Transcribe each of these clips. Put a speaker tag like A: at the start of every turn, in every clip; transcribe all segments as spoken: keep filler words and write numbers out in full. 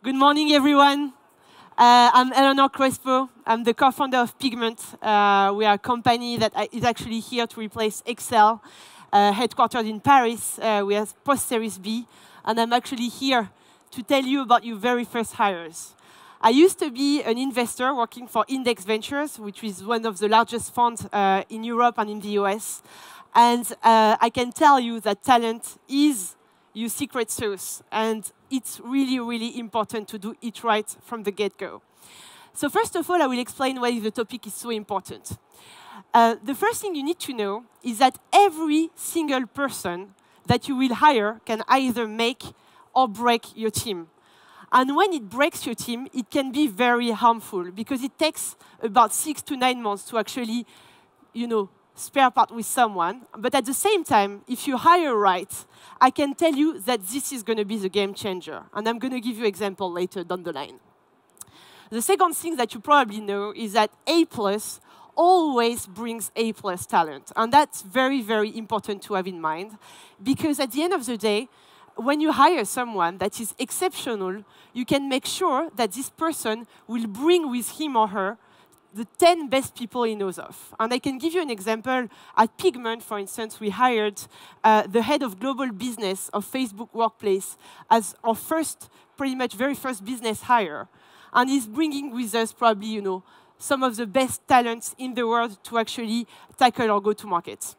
A: Good morning, everyone. Uh, I'm Eleanor Crespo. I'm the co-founder of Pigment. Uh, we are a company that is actually here to replace Excel, uh, headquartered in Paris. Uh, we are post-Series B, and I'm actually here to tell you about your very first hires. I used to be an investor working for Index Ventures, which is one of the largest funds uh, in Europe and in the U S. And uh, I can tell you that talent is your secret sauce. And it's really, really important to do it right from the get-go. So first of all, I will explain why the topic is so important. Uh, the first thing you need to know is that every single person that you will hire can either make or break your team. And when it breaks your team, it can be very harmful because it takes about six to nine months to actually, you know, spare part with someone. But at the same time, if you hire right, I can tell you that this is going to be the game changer. And I'm going to give you an example later down the line. The second thing that you probably know is that A plus always brings A plus talent. And that's very, very important to have in mind. Because at the end of the day, when you hire someone that is exceptional, you can make sure that this person will bring with him or her the ten best people he knows of. And I can give you an example. At Pigment, for instance, we hired uh, the head of global business of Facebook Workplace as our first, pretty much very first business hire. And he's bringing with us probably, you know, some of the best talents in the world to actually tackle our go-to-market.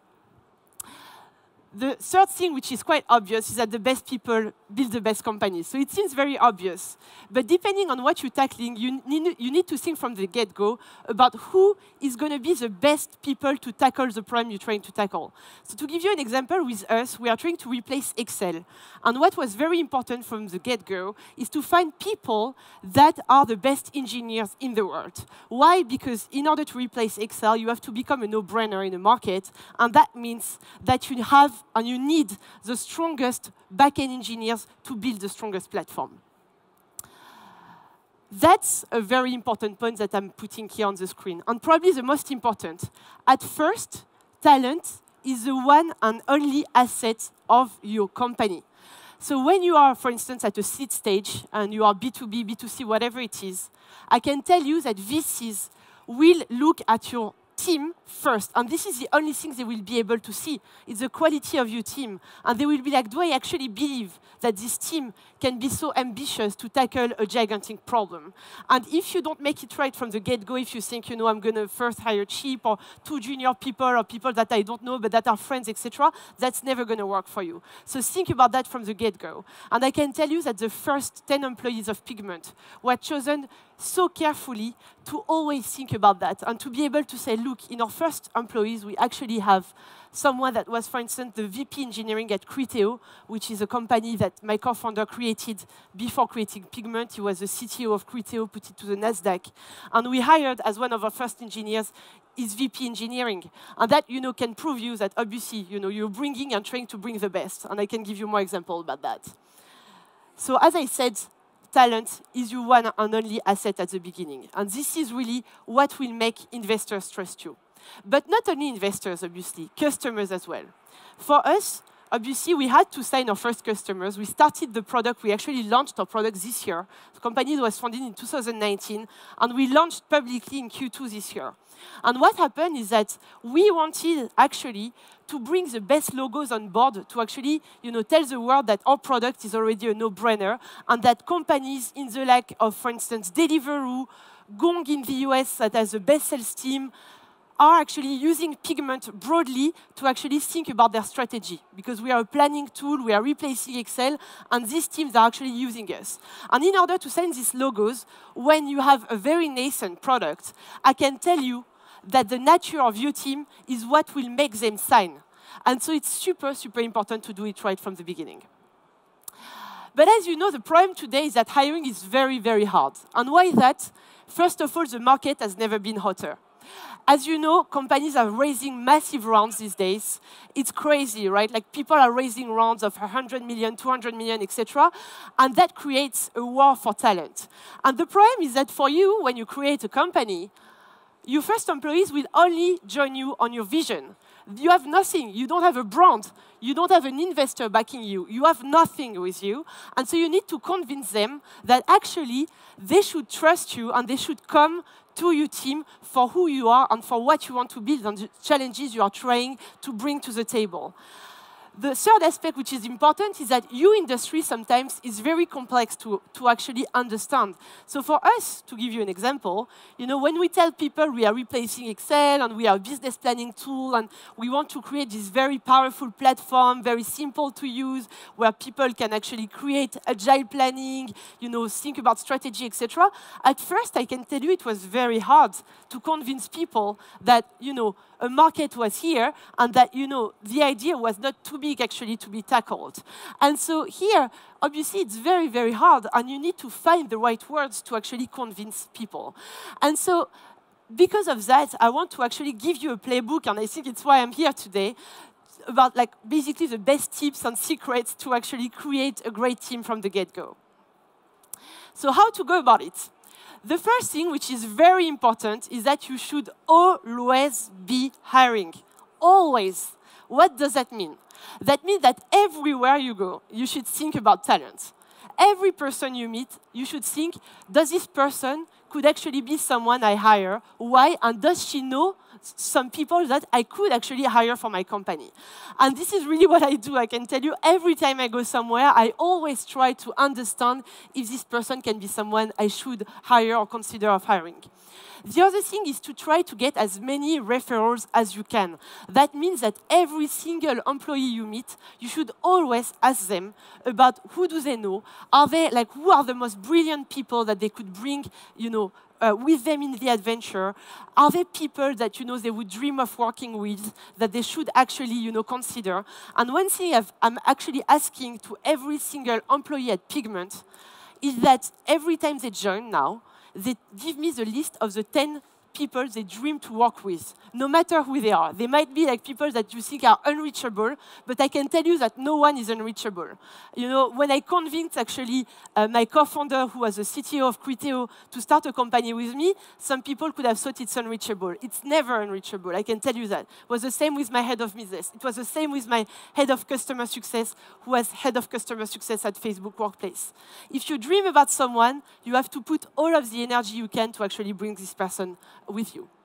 A: The third thing, which is quite obvious, is that the best people build the best companies. So it seems very obvious. But depending on what you're tackling, you need, you need to think from the get-go about who is going to be the best people to tackle the problem you're trying to tackle. So to give you an example, with us, we are trying to replace Excel. And what was very important from the get-go is to find people that are the best engineers in the world. Why? Because in order to replace Excel, you have to become a no-brainer in the market. And that means that you have and you need the strongest back-end engineers to build the strongest platform. That's a very important point that I'm putting here on the screen, and probably the most important. At first, talent is the one and only asset of your company. So when you are, for instance, at a seed stage, and you are B two B, B two C, whatever it is, I can tell you that V Cs will look at your team first, and this is the only thing they will be able to see. It's the quality of your team, and they will be like, do I actually believe that this team can be so ambitious to tackle a gigantic problem? And if you don't make it right from the get-go, if you think, you know, I'm going to first hire cheap or two junior people or people that I don't know but that are friends, et cetera, that's never going to work for you. So think about that from the get-go. And I can tell you that the first ten employees of Pigment were chosen so carefully to always think about that and to be able to say, look, in our first employees, we actually have someone that was, for instance, the V P engineering at Criteo, which is a company that my co-founder created before creating Pigment. He was the C T O of Criteo, put it to the NASDAQ. And we hired, as one of our first engineers, his V P engineering. And that, you know, can prove you that, obviously, you know, you're bringing and trying to bring the best. And I can give you more examples about that. So as I said, talent is your one and only asset at the beginning. And this is really what will make investors trust you. But not only investors, obviously, customers as well. For us, obviously, we had to sign our first customers. We started the product. We actually launched our product this year. The company was founded in two thousand nineteen, and we launched publicly in Q two this year. And what happened is that we wanted, actually, to bring the best logos on board to actually, you know, tell the world that our product is already a no-brainer, and that companies in the like of, for instance, Deliveroo, Gong in the U S that has the best sales team, are actually using Pigment broadly to actually think about their strategy. Because we are a planning tool, we are replacing Excel, and these teams are actually using us. And in order to sign these logos, when you have a very nascent product, I can tell you that the nature of your team is what will make them sign. And so it's super, super important to do it right from the beginning. But as you know, the problem today is that hiring is very, very hard. And why is that? First of all, the market has never been hotter. As you know, companies are raising massive rounds these days. It's crazy, right? Like, people are raising rounds of one hundred million, two hundred million, et cetera. And that creates a war for talent. And the problem is that for you, when you create a company, your first employees will only join you on your vision. You have nothing. You don't have a brand. You don't have an investor backing you. You have nothing with you. And so you need to convince them that actually they should trust you and they should come to your team for who you are and for what you want to build and the challenges you are trying to bring to the table. The third aspect which is important is that your industry sometimes is very complex to, to actually understand. So for us, to give you an example, you know, when we tell people we are replacing Excel and we are a business planning tool and we want to create this very powerful platform, very simple to use, where people can actually create agile planning, you know, think about strategy, et cetera. At first, I can tell you it was very hard to convince people that, you know, a market was here and that, you know, the idea was not too big actually to be tackled. And so here, obviously, it's very, very hard and you need to find the right words to actually convince people. And so because of that, I want to actually give you a playbook, and I think it's why I'm here today, about like basically the best tips and secrets to actually create a great team from the get-go. So how to go about it? The first thing, which is very important, is that you should always be hiring. Always. What does that mean? That means that everywhere you go, you should think about talent. Every person you meet, you should think, does this person could actually be someone I hire? Why? And does she know some people that I could actually hire for my company? And this is really what I do. I can tell you, every time I go somewhere, I always try to understand if this person can be someone I should hire or consider of hiring. The other thing is to try to get as many referrals as you can. That means that every single employee you meet, you should always ask them about who do they know. Are they, like, who are the most brilliant people that they could bring, you know, uh, with them in the adventure? Are there people that, you know, they would dream of working with, that they should actually, you know, consider? And one thing I've, I'm actually asking to every single employee at Pigment is that every time they join now, they give me the list of the ten people they dream to work with, no matter who they are. They might be like people that you think are unreachable, but I can tell you that no one is unreachable. You know, when I convinced actually uh, my co-founder, who was the C T O of Criteo, to start a company with me, some people could have thought it's unreachable. It's never unreachable, I can tell you that. It was the same with my head of business. It was the same with my head of customer success, who was head of customer success at Facebook Workplace. If you dream about someone, you have to put all of the energy you can to actually bring this person with you.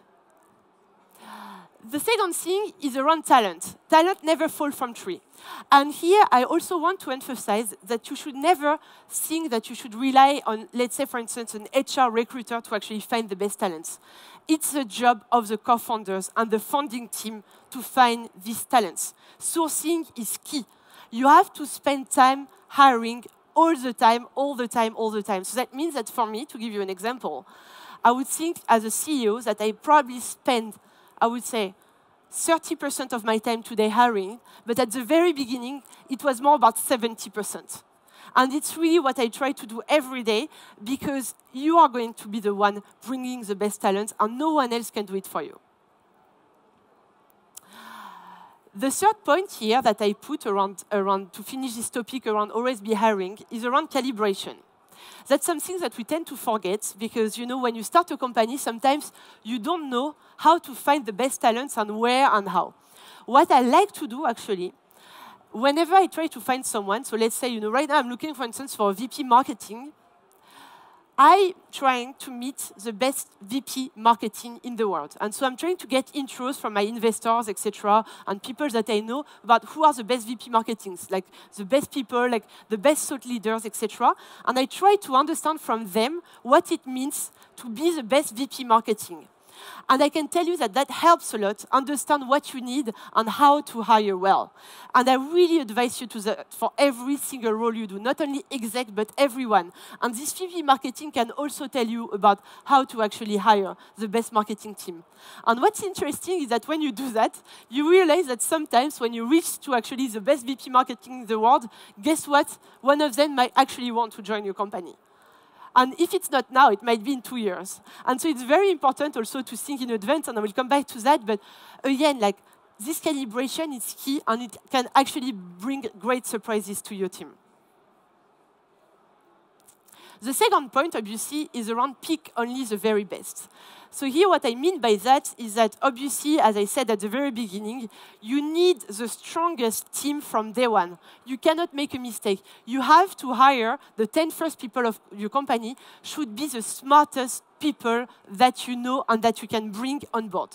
A: The second thing is around talent. Talent never falls from tree. And here I also want to emphasize that you should never think that you should rely on, let's say, for instance, an H R recruiter to actually find the best talents. It's the job of the co-founders and the founding team to find these talents. Sourcing is key. You have to spend time hiring all the time, all the time, all the time. So that means that for me, to give you an example, I would think as a C E O that I probably spend, I would say, thirty percent of my time today hiring, but at the very beginning, it was more about seventy percent. And it's really what I try to do every day, because you are going to be the one bringing the best talent, and no one else can do it for you. The third point here that I put around, around to finish this topic around always be hiring is around calibration. That's something that we tend to forget because, you know, when you start a company, sometimes you don't know how to find the best talents and where and how. What I like to do, actually, whenever I try to find someone, so let's say, you know, right now I'm looking, for instance, for a V P marketing, I'm trying to meet the best V P marketing in the world. And so I'm trying to get intros from my investors, et cetera, and people that I know about who are the best V P marketings, like the best people, like the best thought leaders, et cetera. And I try to understand from them what it means to be the best V P marketing. And I can tell you that that helps a lot, understand what you need and how to hire well. And I really advise you to that for every single role you do, not only exec, but everyone. And this V P marketing can also tell you about how to actually hire the best marketing team. And what's interesting is that when you do that, you realize that sometimes when you reach to actually the best V P marketing in the world, guess what? One of them might actually want to join your company. And if it's not now, it might be in two years. And so it's very important also to think in advance, and I will come back to that. But again, like, this calibration is key, and it can actually bring great surprises to your team. The second point, obviously, is around pick only the very best. So here what I mean by that is that obviously, as I said at the very beginning, you need the strongest team from day one. You cannot make a mistake. You have to hire the ten first people of your company should be the smartest people that you know and that you can bring on board.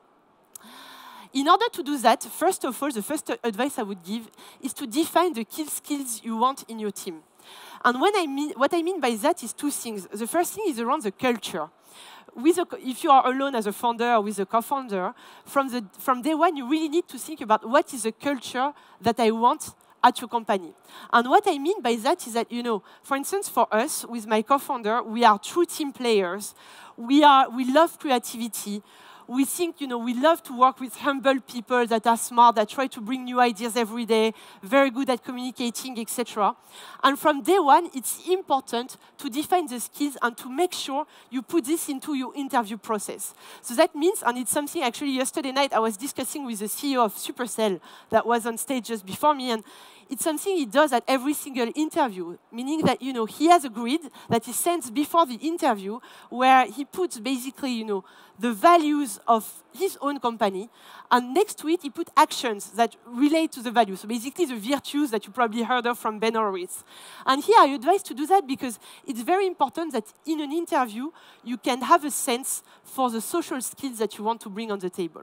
A: In order to do that, first of all, the first advice I would give is to define the key skills you want in your team. And when I mean, what I mean by that is two things. The first thing is around the culture. With a, if you are alone as a founder or with a co-founder, from, the, from day one, you really need to think about what is the culture that I want at your company. And what I mean by that is that, you know, for instance, for us, with my co-founder, we are true team players. We, are, we love creativity. We think, you know, we love to work with humble people that are smart, that try to bring new ideas every day, very good at communicating, et cetera. And from day one, it's important to define the skills and to make sure you put this into your interview process. So that means, and it's something actually yesterday night I was discussing with the C E O of Supercell that was on stage just before me, and it's something he does at every single interview, meaning that, you know, he has a grid that he sends before the interview where he puts basically, you know, the values of his own company, and next to it, he put actions that relate to the values. So basically, the virtues that you probably heard of from Ben Horowitz. And here, I advise to do that because it's very important that in an interview, you can have a sense for the social skills that you want to bring on the table.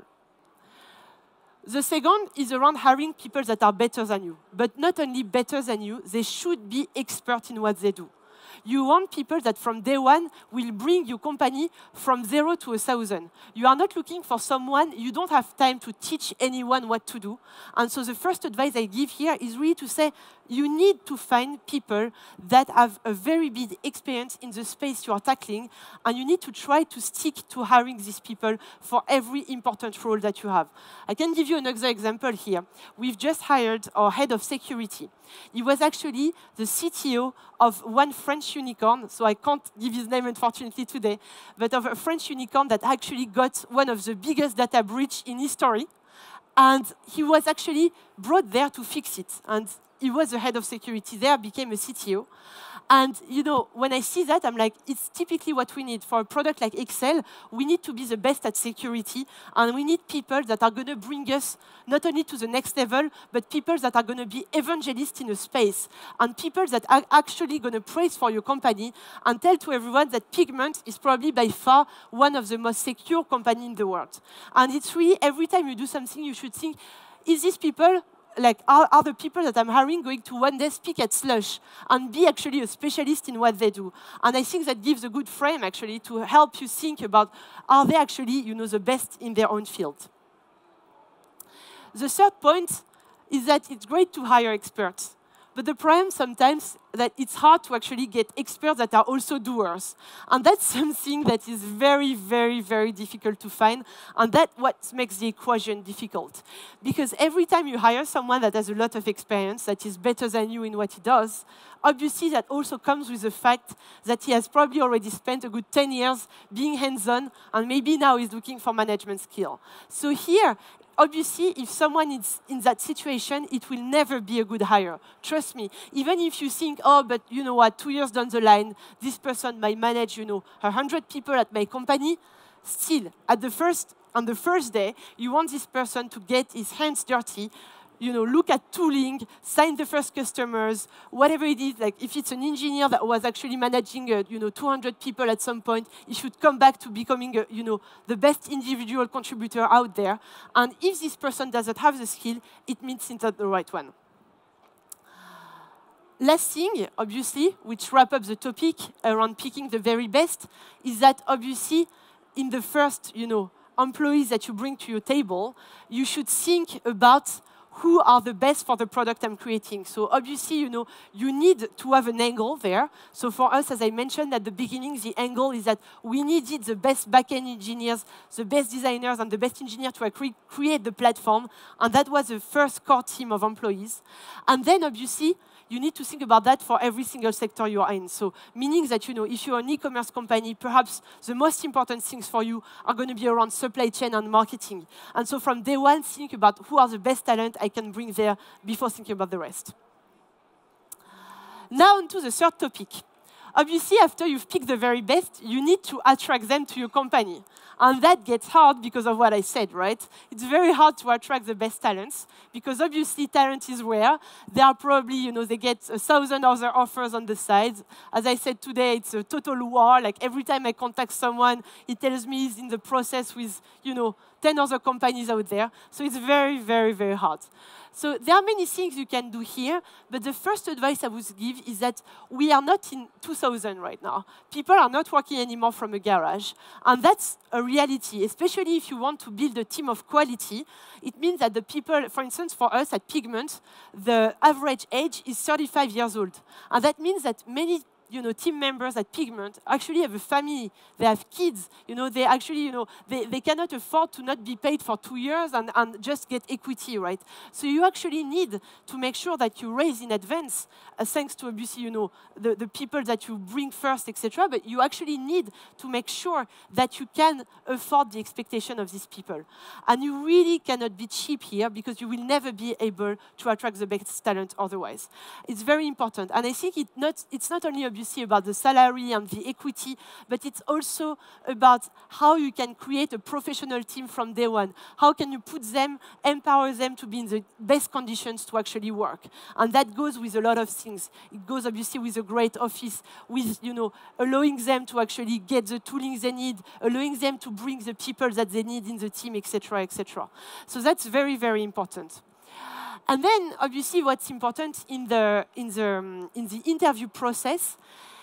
A: The second is around hiring people that are better than you. But not only better than you, they should be expert in what they do. You want people that from day one will bring your company from zero to a thousand. You are not looking for someone, you don't have time to teach anyone what to do. And so the first advice I give here is really to say, you need to find people that have a very big experience in the space you are tackling, and you need to try to stick to hiring these people for every important role that you have. I can give you another example here. We've just hired our head of security. He was actually the C T O of one French unicorn, so I can't give his name unfortunately today, but of a French unicorn that actually got one of the biggest data breach in history, and he was actually brought there to fix it. And he was the head of security there, became a C T O. And you know, when I see that, I'm like, it's typically what we need. For a product like Excel, we need to be the best at security, and we need people that are going to bring us not only to the next level, but people that are going to be evangelists in a space, and people that are actually going to praise for your company and tell to everyone that Pigment is probably by far one of the most secure companies in the world. And it's really, every time you do something, you should think, is these people, like, are, are the people that I'm hiring going to one day speak at Slush and be actually a specialist in what they do? And I think that gives a good frame, actually, to help you think about, are they actually, you know, the best in their own field? The third point is that it's great to hire experts. But the problem sometimes that it's hard to actually get experts that are also doers. And that's something that is very, very, very difficult to find. And that's what makes the equation difficult. Because every time you hire someone that has a lot of experience, that is better than you in what he does, obviously that also comes with the fact that he has probably already spent a good ten years being hands-on, and maybe now he's looking for management skill. So here, obviously, if someone is in that situation, it will never be a good hire. Trust me. Even if you think, oh, but you know what, two years down the line, this person might manage, you know, a hundred people at my company, still, at the first, on the first day, you want this person to get his hands dirty, you know, look at tooling, sign the first customers, whatever it is. Like if it's an engineer that was actually managing, uh, you know, two hundred people at some point, he should come back to becoming, a, you know, the best individual contributor out there. And if this person doesn't have the skill, it means it's not the right one. Last thing, obviously, which wrap up the topic around picking the very best, is that obviously in the first, you know, employees that you bring to your table, you should think about who are the best for the product I'm creating. So obviously, you know, you need to have an angle there. So for us, as I mentioned at the beginning, the angle is that we needed the best backend engineers, the best designers, and the best engineers to cre create the platform. And that was the first core team of employees. And then obviously, you need to think about that for every single sector you are in. So meaning that, you know, if you're an e-commerce company, perhaps the most important things for you are going to be around supply chain and marketing. And so from day one, think about who are the best talent I can bring there before thinking about the rest. Now on to the third topic. Obviously, after you've picked the very best, you need to attract them to your company. And that gets hard because of what I said, right? It's very hard to attract the best talents because obviously talent is rare. They are probably, you know, they get a thousand other offers on the side. As I said today, it's a total war. Like every time I contact someone, he tells me he's in the process with, you know, ten other companies out there. So it's very, very, very hard. So there are many things you can do here, but the first advice I would give is that we are not in two thousand right now. People are not working anymore from a garage, and that's a reality, especially if you want to build a team of quality. It means that the people, for instance, for us at Pigment, the average age is thirty-five years old, and that means that many you know, team members at Pigment actually have a family, they have kids, you know, they actually, you know, they, they cannot afford to not be paid for two years and, and just get equity, right? So you actually need to make sure that you raise in advance, uh, thanks to obviously, you know, the, the people that you bring first, et cetera, but you actually need to make sure that you can afford the expectation of these people. And you really cannot be cheap here because you will never be able to attract the best talent otherwise. It's very important. And I think it not, it's not only obviously about the salary and the equity, but it's also about how you can create a professional team from day one. How can you put them, empower them to be in the best conditions to actually work? And that goes with a lot of things. It goes obviously with a great office, with, you know, allowing them to actually get the tooling they need, allowing them to bring the people that they need in the team, et cetera, et cetera. So that's very, very important. And then, obviously, what's important in the, in, the, um, in the interview process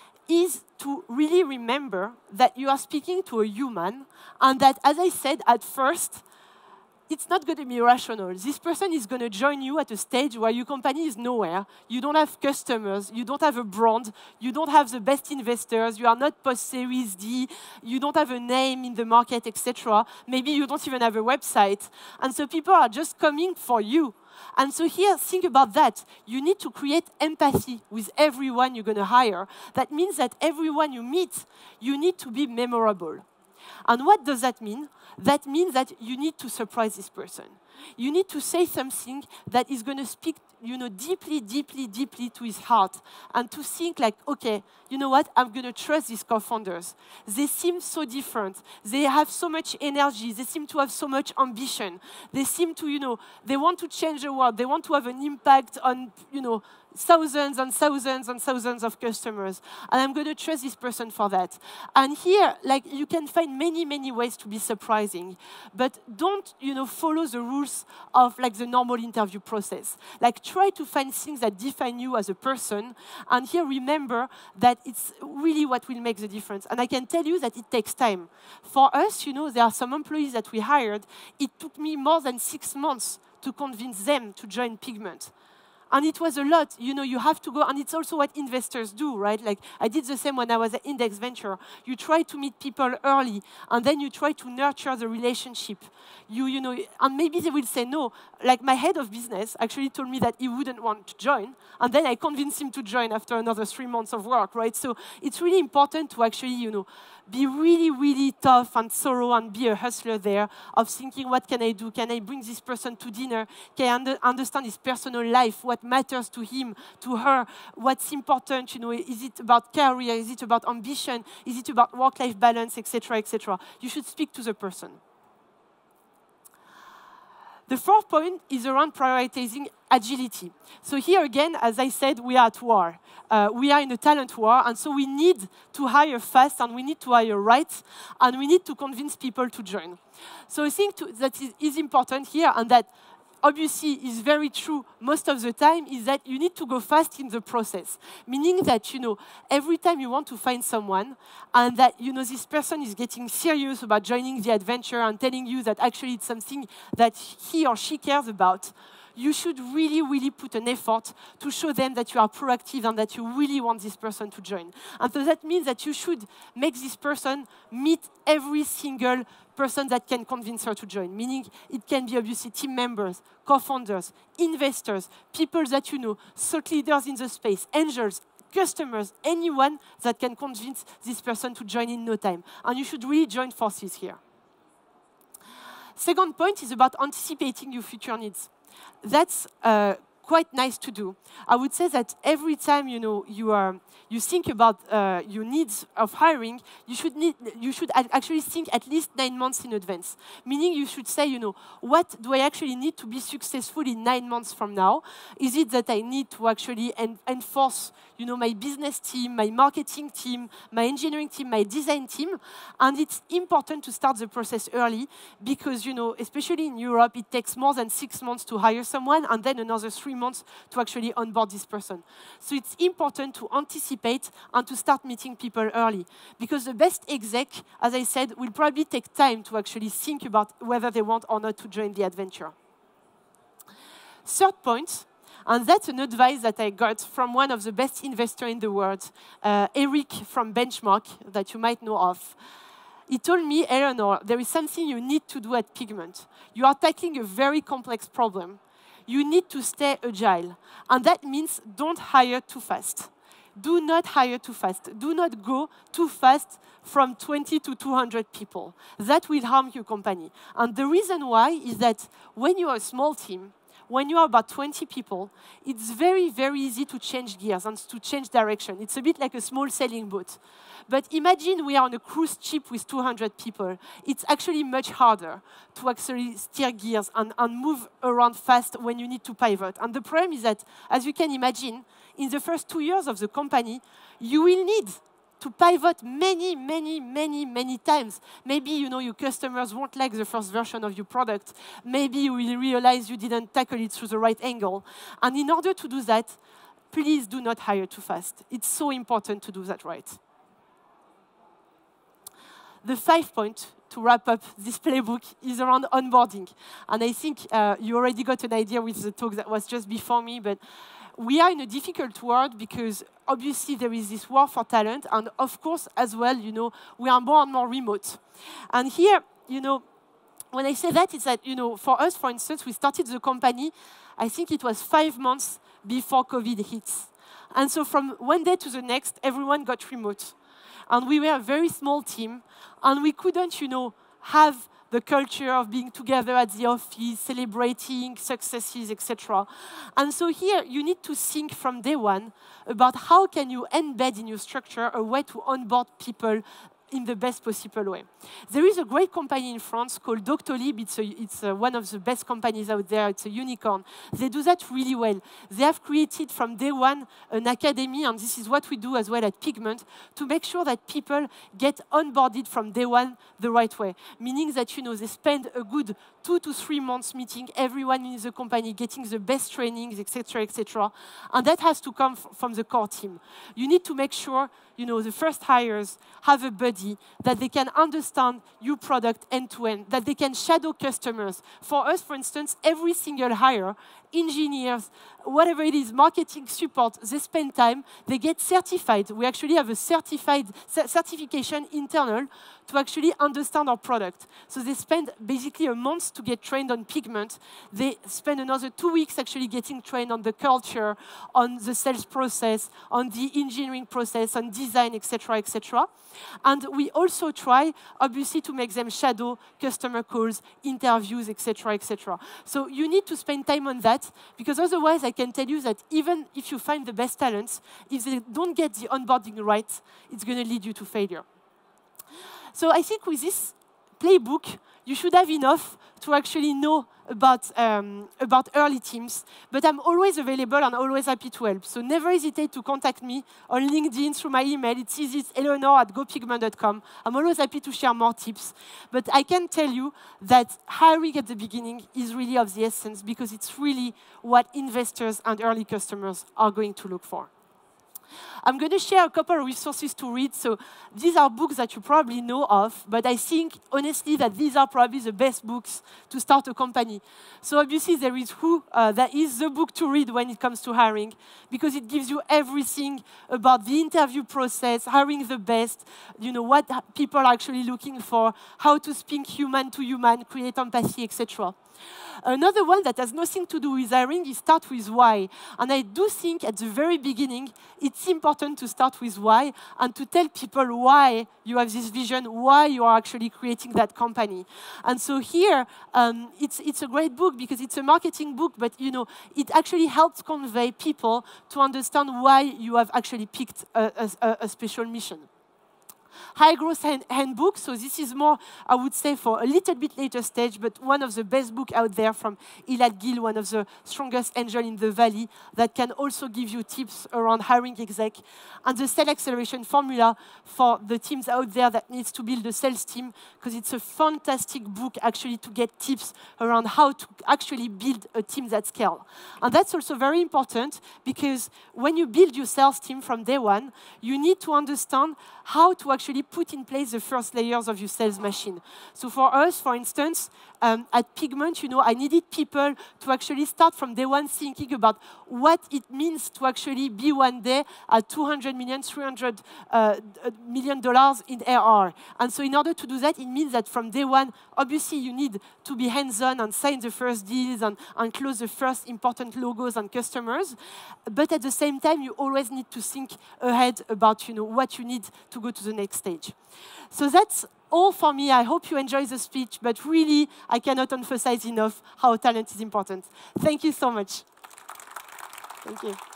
A: is to really remember that you are speaking to a human and that, as I said at first, it's not going to be rational. This person is going to join you at a stage where your company is nowhere. You don't have customers. You don't have a brand. You don't have the best investors. You are not post-Series D. You don't have a name in the market, et cetera. Maybe you don't even have a website. And so people are just coming for you. And so here, think about that. You need to create empathy with everyone you're going to hire. That means that everyone you meet, you need to be memorable. And what does that mean? That means that you need to surprise this person. You need to say something that is going to speak, you know, deeply, deeply, deeply to his heart, and to think like, okay, you know what, I'm going to trust these co-founders. They seem so different. They have so much energy. They seem to have so much ambition. They seem to, you know, they want to change the world. They want to have an impact on, you know, thousands and thousands and thousands of customers. And I'm going to trust this person for that. And here, like, you can find many, many ways to be surprising. But don't, you know, follow the rules of, like, the normal interview process. Like, try to find things that define you as a person. And here, remember that it's really what will make the difference. And I can tell you that it takes time. For us, you know, there are some employees that we hired. It took me more than six months to convince them to join Pigment. And it was a lot. You know, you have to go, and it's also what investors do, right? Like, I did the same when I was at Index Venture. You try to meet people early, and then you try to nurture the relationship. You, you know, and maybe they will say no. Like, my head of business actually told me that he wouldn't want to join, and then I convinced him to join after another three months of work, right? So it's really important to actually, you know, be really, really tough and thorough and be a hustler there of thinking, what can I do? Can I bring this person to dinner? Can I under understand his personal life? What matters to him, to her? What's important? You know, is it about career? Is it about ambition? Is it about work-life balance, et cetera, et cetera? You should speak to the person. The fourth point is around prioritizing agility. So here again, as I said, we are at war. Uh, we are in a talent war, and so we need to hire fast, and we need to hire right, and we need to convince people to join. So I think to, that is, is important here, and that obviously is very true most of the time, is that you need to go fast in the process. Meaning that, you know, every time you want to find someone, and that, you know, this person is getting serious about joining the adventure and telling you that actually it's something that he or she cares about, you should really, really put an effort to show them that you are proactive and that you really want this person to join. And so that means that you should make this person meet every single person that can convince her to join. Meaning it can be obviously team members, co-founders, investors, people that you know, thought leaders in the space, angels, customers, anyone that can convince this person to join in no time. And you should really join forces here. Second point is about anticipating your future needs. That's uh, quite nice to do. I would say that every time you know you are you think about uh, your needs of hiring, you should need you should actually think at least nine months in advance. Meaning you should say, you know, what do I actually need to be successful in nine months from now? Is it that I need to actually en enforce, you know, my business team, my marketing team, my engineering team, my design team? And it's important to start the process early because, you know, especially in Europe, it takes more than six months to hire someone and then another three months to actually onboard this person. So it's important to anticipate and to start meeting people early because the best exec, as I said, will probably take time to actually think about whether they want or not to join the adventure. Third point, and that's an advice that I got from one of the best investors in the world, uh, Eric from Benchmark, that you might know of. He told me, Eleanor, there is something you need to do at Pigment. You are tackling a very complex problem. You need to stay agile. And that means don't hire too fast. Do not hire too fast. Do not go too fast from twenty to two hundred people. That will harm your company. And the reason why is that when you are a small team, when you are about twenty people, it's very, very easy to change gears and to change direction. It's a bit like a small sailing boat. But imagine we are on a cruise ship with two hundred people. It's actually much harder to actually steer gears and, and move around fast when you need to pivot. And the problem is that, as you can imagine, in the first two years of the company, you will need to pivot many, many, many, many times. Maybe you know your customers won't like the first version of your product. Maybe you will realize you didn't tackle it through the right angle. And in order to do that, please do not hire too fast. It's so important to do that right. The five point to wrap up this playbook is around onboarding. And I think uh, you already got an idea with the talk that was just before me, but we are in a difficult world because obviously there is this war for talent, and of course, as well, you know, we are more and more remote. And here, you know, when I say that, it's that, you know, for us, for instance, we started the company, I think it was five months before COVID hits. And so from one day to the next, everyone got remote. And we were a very small team, and we couldn't, you know, have the culture of being together at the office, celebrating successes, et cetera. And so here, you need to think from day one about how can you embed in your structure a way to onboard people in the best possible way. There is a great company in France called Doctolib. It's, a, it's a, one of the best companies out there. It's a unicorn. They do that really well. They have created from day one an academy, and this is what we do as well at Pigment, to make sure that people get onboarded from day one the right way. Meaning that, you know, they spend a good two to three months meeting everyone in the company, getting the best trainings, et cetera, et cetera. And that has to come from the core team. You need to make sure, you know, the first hires have a buddy, that they can understand your product end-to-end, that they can shadow customers. For us, for instance, every single hire, engineers, whatever it is, marketing support, they spend time, they get certified. We actually have a certified certification internal to actually understand our product. So they spend basically a month to get trained on Pigment. They spend another two weeks actually getting trained on the culture, on the sales process, on the engineering process, on design, et cetera, et cetera. And we also try, obviously, to make them shadow customer calls, interviews, et cetera, et cetera. So you need to spend time on that, because otherwise I can tell you that even if you find the best talents, if they don't get the onboarding right, it's going to lead you to failure. So I think with this playbook, you should have enough to actually know about, um, about early teams. But I'm always available and always happy to help. So never hesitate to contact me on LinkedIn, through my email. It's easy, it's eleanor at go pigment dot com. I'm always happy to share more tips. But I can tell you that hiring at the beginning is really of the essence, because it's really what investors and early customers are going to look for. I'm going to share a couple of resources to read. So these are books that you probably know of, but I think, honestly, that these are probably the best books to start a company. So obviously, there is Who, uh, that is the book to read when it comes to hiring, because it gives you everything about the interview process, hiring the best, you know, what people are actually looking for, how to speak human to human, create empathy, et cetera. Another one that has nothing to do with hiring is start with why. And I do think at the very beginning, it's important to start with why and to tell people why you have this vision, why you are actually creating that company. And so here, um, it's, it's a great book because it's a marketing book, but you know, it actually helps convey people to understand why you have actually picked a, a, a special mission. High Growth hand Handbook, so this is more, I would say, for a little bit later stage, but one of the best books out there from Elad Gil, one of the strongest angels in the Valley, that can also give you tips around hiring exec, and the Sales Acceleration Formula for the teams out there that needs to build a sales team, because it's a fantastic book actually to get tips around how to actually build a team that scale. And that's also very important, because when you build your sales team from day one, you need to understand how to actually put in place the first layers of your sales machine. So for us, for instance, um, at Pigment, you know, I needed people to actually start from day one thinking about what it means to actually be one day at two hundred million, three hundred uh, million dollars in A R. And so in order to do that, it means that from day one, obviously you need to be hands-on and sign the first deals and, and close the first important logos and customers. But at the same time, you always need to think ahead about, you know, what you need to go to the next stage. So that's all for me. I hope you enjoy the speech, but really, I cannot emphasize enough how talent is important. Thank you so much. Thank you.